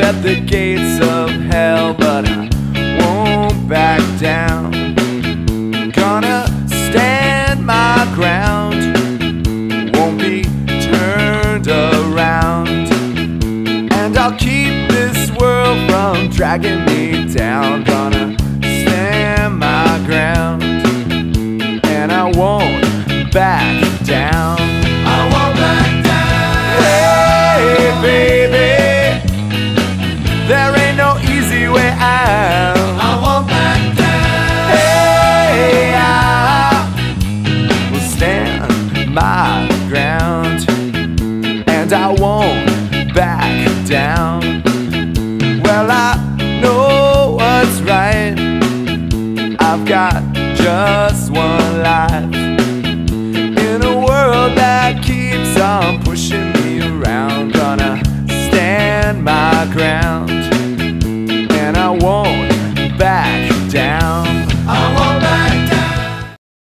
at the gates of hell, but I won't back down. Gonna stand my ground, won't be turned around, and I'll keep this world from dragging me down. Gonna stand my ground, and I won't back down. I won't back down. Hey baby, there ain't no easy way out. I won't back down. Hey, I will stand my ground, and I won't back down. Well, I know what's right. I've got just one life in a world that keeps on